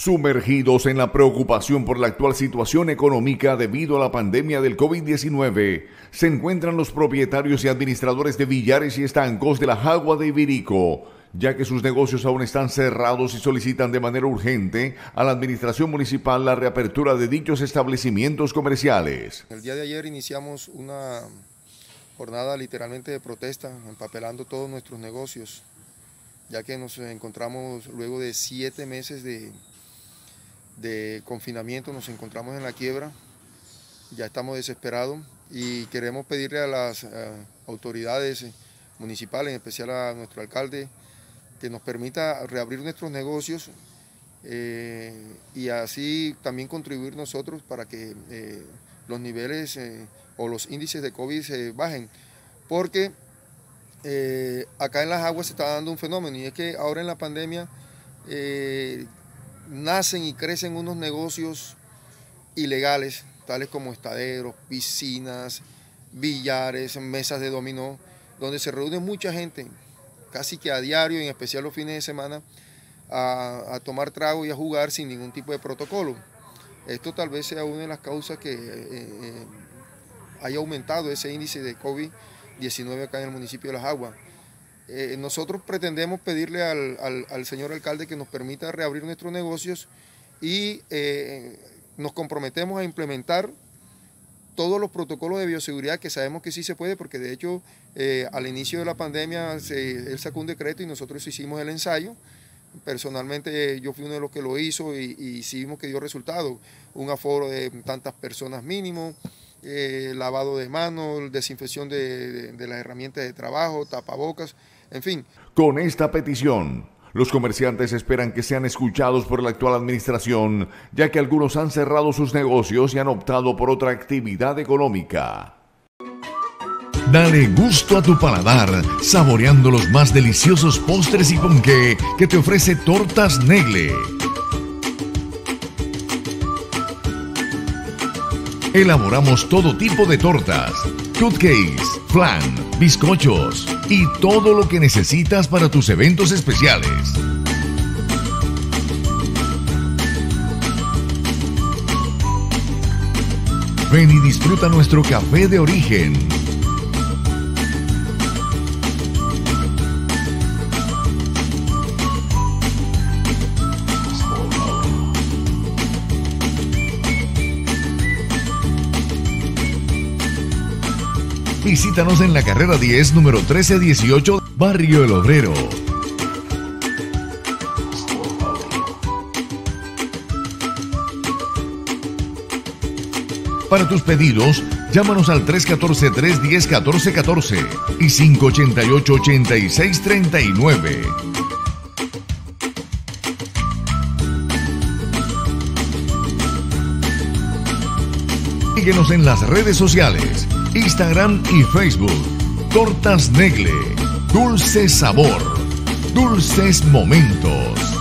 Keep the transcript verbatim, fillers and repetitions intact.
Sumergidos en la preocupación por la actual situación económica debido a la pandemia del COVID diecinueve, se encuentran los propietarios y administradores de billares y estancos de la Jagua de Ibirico, ya que sus negocios aún están cerrados y solicitan de manera urgente a la administración municipal la reapertura de dichos establecimientos comerciales. El día de ayer iniciamos una jornada literalmente de protesta, empapelando todos nuestros negocios, ya que nos encontramos luego de siete meses de de confinamiento, nos encontramos en la quiebra, ya estamos desesperados y queremos pedirle a las uh, autoridades municipales, en especial a nuestro alcalde, que nos permita reabrir nuestros negocios eh, y así también contribuir nosotros para que eh, los niveles eh, o los índices de COVID se bajen, porque eh, acá en Las Aguas se está dando un fenómeno, y es que ahora en la pandemia eh, nacen y crecen unos negocios ilegales, tales como estaderos, piscinas, billares, mesas de dominó, donde se reúne mucha gente, casi que a diario, en especial los fines de semana, a, a tomar trago y a jugar sin ningún tipo de protocolo. Esto tal vez sea una de las causas que eh, eh, haya aumentado ese índice de COVID diecinueve acá en el municipio de Las Aguas. Eh, nosotros pretendemos pedirle al, al, al señor alcalde que nos permita reabrir nuestros negocios y eh, nos comprometemos a implementar todos los protocolos de bioseguridad, que sabemos que sí se puede, porque de hecho eh, al inicio de la pandemia se, él sacó un decreto y nosotros hicimos el ensayo. Personalmente yo fui uno de los que lo hizo y, y sí vimos que dio resultado, un aforo de tantas personas mínimo, eh, lavado de manos, desinfección de, de, de las herramientas de trabajo, tapabocas, en fin. Con esta petición, los comerciantes esperan que sean escuchados por la actual administración, ya que algunos han cerrado sus negocios y han optado por otra actividad económica. Dale gusto a tu paladar, saboreando los más deliciosos postres y ponqué que te ofrece Tortas Negle. Elaboramos todo tipo de tortas, cupcakes, flan, bizcochos y todo lo que necesitas para tus eventos especiales. Ven y disfruta nuestro café de origen. Visítanos en la carrera diez, número trece dieciocho, Barrio El Obrero. Para tus pedidos, llámanos al tres uno cuatro, tres uno cero, uno cuatro uno cuatro y cinco ocho ocho, ocho seis tres nueve. Síguenos en las redes sociales, Instagram y Facebook. Tortas Negle, dulce sabor, dulces momentos.